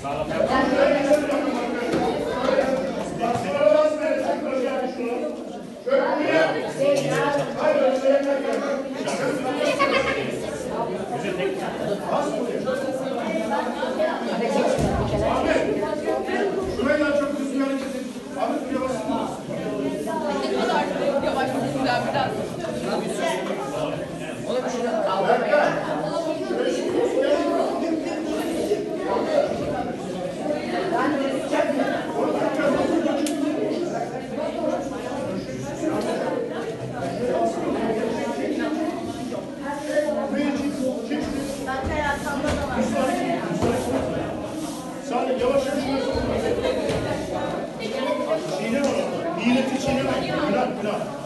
Şurayla çok düzgün hareket edin. Abi buraya basın. Ne kadar yavaş güzel biraz. Ona bir şeyler kaldırmayın. Sadece yavaş yavaş. Çiğne var orada. Niyeti çiğne var. Günah.